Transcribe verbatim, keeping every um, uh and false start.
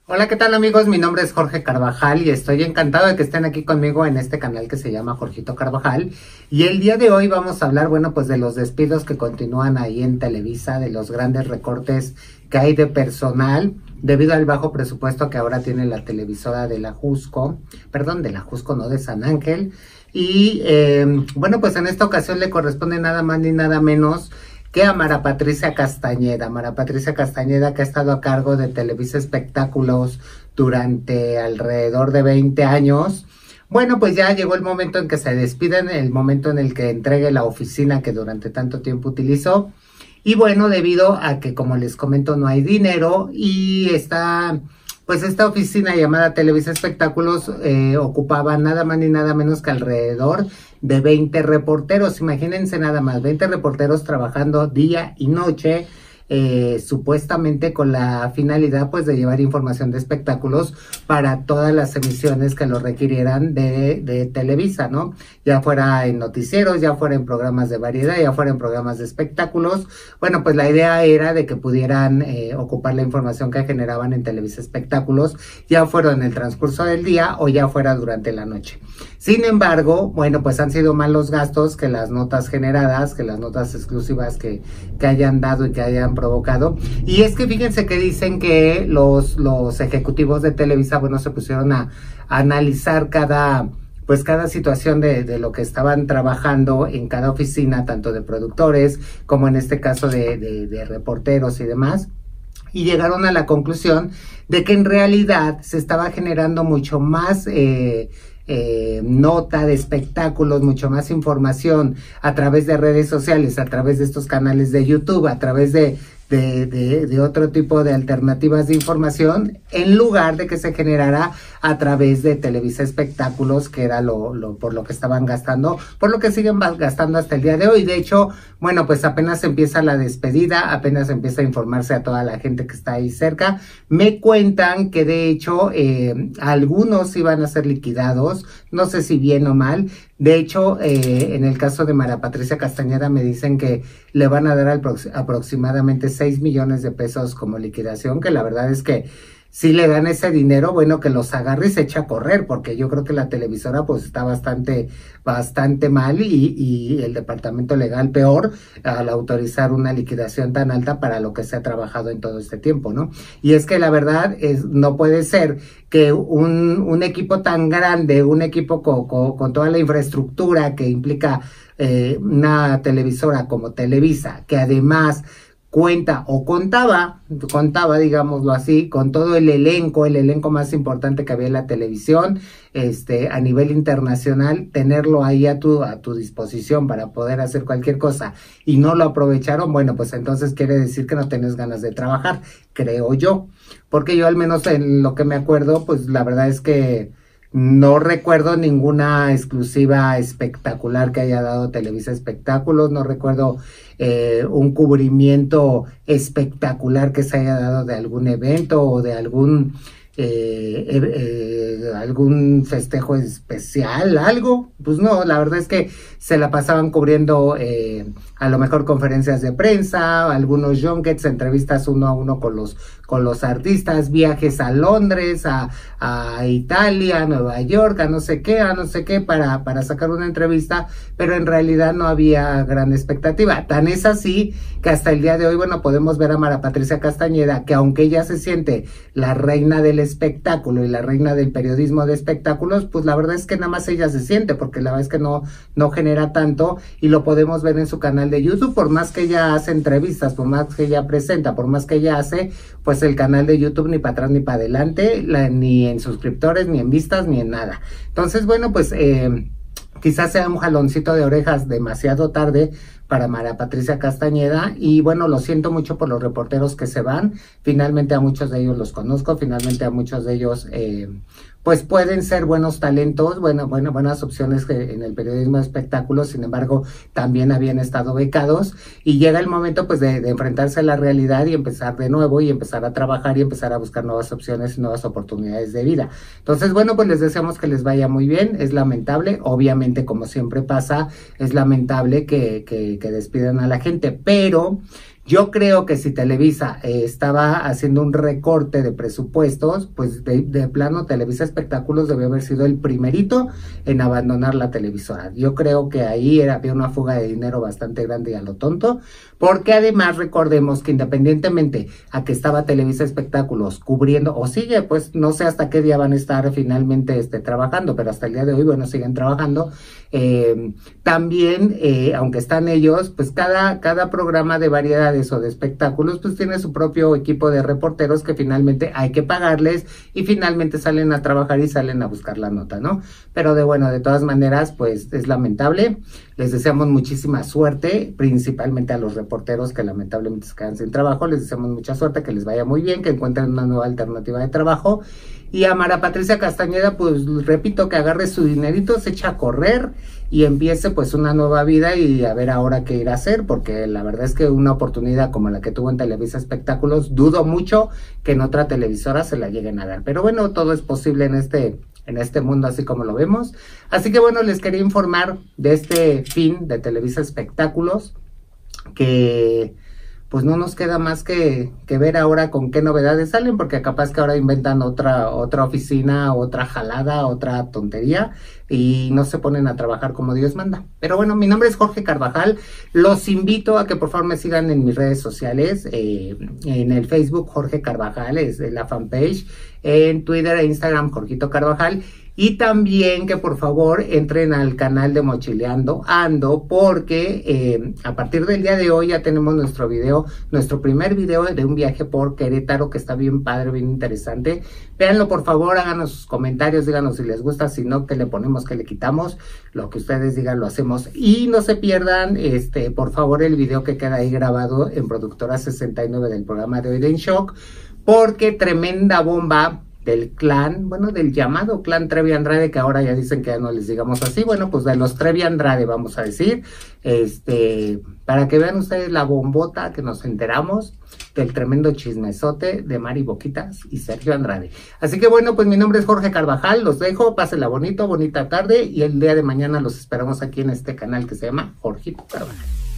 Hola, ¿qué tal amigos? Mi nombre es Jorge Carvajal y estoy encantado de que estén aquí conmigo en este canal que se llama Jorgito Carvajal. Y el día de hoy vamos a hablar, bueno, pues de los despidos que continúan ahí en Televisa, de los grandes recortes que hay de personal debido al bajo presupuesto que ahora tiene la televisora de la Jusco, perdón, de la Jusco, no, de San Ángel. Y eh, bueno, pues en esta ocasión le corresponde nada más ni nada menos que a Mara Patricia Castañeda. Mara Patricia Castañeda, que ha estado a cargo de Televisa Espectáculos durante alrededor de veinte años. Bueno, pues ya llegó el momento en que se despiden, el momento en el que entregue la oficina que durante tanto tiempo utilizó. Y bueno, debido a que, como les comento, no hay dinero y está... Pues esta oficina llamada Televisa Espectáculos eh, ocupaba nada más ni nada menos que alrededor de veinte reporteros. Imagínense nada más, veinte reporteros trabajando día y noche, eh, supuestamente con la finalidad pues de llevar información de espectáculos para todas las emisiones que lo requirieran de, de Televisa, ¿no? Ya fuera en noticieros, ya fuera en programas de variedad, ya fuera en programas de espectáculos. Bueno, pues la idea era de que pudieran eh, ocupar la información que generaban en Televisa Espectáculos, ya fuera en el transcurso del día o ya fuera durante la noche. Sin embargo, bueno, pues han sido más los gastos que las notas generadas, que las notas exclusivas que, que hayan dado y que hayan provocado. Y es que fíjense que dicen que los, los ejecutivos de Televisa, bueno, se pusieron a, a analizar cada... pues cada situación de, de lo que estaban trabajando en cada oficina, tanto de productores como en este caso de, de, de reporteros y demás, y llegaron a la conclusión de que en realidad se estaba generando mucho más eh, eh, nota de espectáculos, mucho más información a través de redes sociales, a través de estos canales de YouTube, a través de De, de, de otro tipo de alternativas de información, en lugar de que se generara a través de Televisa Espectáculos, que era lo, lo por lo que estaban gastando, por lo que siguen gastando hasta el día de hoy. De hecho, bueno, pues apenas empieza la despedida, apenas empieza a informarse a toda la gente que está ahí cerca. Me cuentan que de hecho eh, algunos iban a ser liquidados, no sé si bien o mal. De hecho, eh, en el caso de Mara Patricia Castañeda me dicen que le van a dar al aproximadamente seis millones de pesos como liquidación, que la verdad es que si le dan ese dinero, bueno, que los agarre y se echa a correr, porque yo creo que la televisora pues está bastante, bastante mal y, y el departamento legal peor al autorizar una liquidación tan alta para lo que se ha trabajado en todo este tiempo, ¿no? Y es que la verdad es, no puede ser que un, un equipo tan grande, un equipo con, con, con toda la infraestructura que implica eh, una televisora como Televisa, que además cuenta o contaba, contaba, digámoslo así, con todo el elenco, el elenco más importante que había en la televisión, este, a nivel internacional, tenerlo ahí a tu, a tu disposición para poder hacer cualquier cosa y no lo aprovecharon, bueno, pues entonces quiere decir que no tenés ganas de trabajar, creo yo, porque yo al menos en lo que me acuerdo, pues la verdad es que no recuerdo ninguna exclusiva espectacular que haya dado Televisa Espectáculos, no recuerdo eh, un cubrimiento espectacular que se haya dado de algún evento o de algún eh, eh, algún festejo especial, algo. Pues no, la verdad es que se la pasaban cubriendo eh, a lo mejor conferencias de prensa, algunos junkets, entrevistas uno a uno con los con los artistas, viajes a Londres, a, a Italia, a Nueva York, a no sé qué, a no sé qué, para, para sacar una entrevista, pero en realidad no había gran expectativa. Tan es así que hasta el día de hoy, bueno, podemos ver a Mara Patricia Castañeda, que aunque ella se siente la reina del espectáculo y la reina del periodismo de espectáculos, pues la verdad es que nada más ella se siente, porque la verdad es que no, no genera tanto, y lo podemos ver en su canal de YouTube, por más que ella hace entrevistas, por más que ella presenta, por más que ella hace, pues el canal de YouTube ni para atrás ni para adelante, la, ni en suscriptores, ni en vistas, ni en nada. Entonces, bueno, pues eh, quizás sea un jaloncito de orejas demasiado tarde para Mara Patricia Castañeda, y bueno, lo siento mucho por los reporteros que se van. Finalmente a muchos de ellos los conozco, finalmente a muchos de ellos eh, pues pueden ser buenos talentos, bueno, bueno, buenas opciones en el periodismo de espectáculos. Sin embargo, también habían estado becados, y llega el momento pues de, de enfrentarse a la realidad y empezar de nuevo y empezar a trabajar y empezar a buscar nuevas opciones y nuevas oportunidades de vida. Entonces, bueno, pues les deseamos que les vaya muy bien. Es lamentable, obviamente, como siempre pasa, es lamentable que, que, que despidan a la gente, pero Yo creo que si Televisa eh, estaba haciendo un recorte de presupuestos, pues de, de plano Televisa Espectáculos debió haber sido el primerito en abandonar la televisora. Yo creo que ahí era, había una fuga de dinero bastante grande y a lo tonto, porque además recordemos que independientemente a que estaba Televisa Espectáculos cubriendo, o sigue, pues no sé hasta qué día van a estar finalmente este, trabajando, pero hasta el día de hoy, bueno, siguen trabajando. Eh, también, eh, aunque están ellos, pues cada, cada programa de variedades o de espectáculos, pues tiene su propio equipo de reporteros que finalmente hay que pagarles y finalmente salen a trabajar y salen a buscar la nota, ¿no? Pero de bueno, de todas maneras, pues es lamentable. Les deseamos muchísima suerte, principalmente a los reporteros que lamentablemente se quedan sin trabajo. Les deseamos mucha suerte, que les vaya muy bien, que encuentren una nueva alternativa de trabajo. Y a Mara Patricia Castañeda, pues repito, que agarre su dinerito, se echa a correr y empiece pues una nueva vida y a ver ahora qué ir a hacer, porque la verdad es que una oportunidad como la que tuvo en Televisa Espectáculos, dudo mucho que en otra televisora se la lleguen a dar. Pero bueno, todo es posible en este, en este mundo así como lo vemos. Así que bueno, les quería informar de este fin de Televisa Espectáculos, que pues no nos queda más que, que ver ahora con qué novedades salen, porque capaz que ahora inventan otra, otra oficina, otra jalada, otra tontería, y no se ponen a trabajar como Dios manda. Pero bueno, mi nombre es Jorge Carvajal, los invito a que por favor me sigan en mis redes sociales, eh, en el Facebook Jorge Carvajal, es la fanpage, en Twitter e Instagram Jorgito Carvajal, y también que por favor entren al canal de Mochileando Ando, porque eh, a partir del día de hoy ya tenemos nuestro video, nuestro primer video de un viaje por Querétaro, que está bien padre, bien interesante. Véanlo por favor, háganos sus comentarios, díganos si les gusta, si no, qué le ponemos, qué le quitamos, lo que ustedes digan lo hacemos. Y no se pierdan, este, por favor, el video que queda ahí grabado en Productora sesenta y nueve del programa de Hoy en Shock, porque tremenda bomba del clan, bueno, del llamado clan Trevi Andrade, que ahora ya dicen que ya no les digamos así, bueno, pues de los Trevi Andrade vamos a decir, este, para que vean ustedes la bombota que nos enteramos del tremendo chismesote de Mari Boquitas y Sergio Andrade. Así que bueno, pues mi nombre es Jorge Carvajal, los dejo, pásenla bonito, bonita tarde, y el día de mañana los esperamos aquí en este canal que se llama Jorgito Carvajal.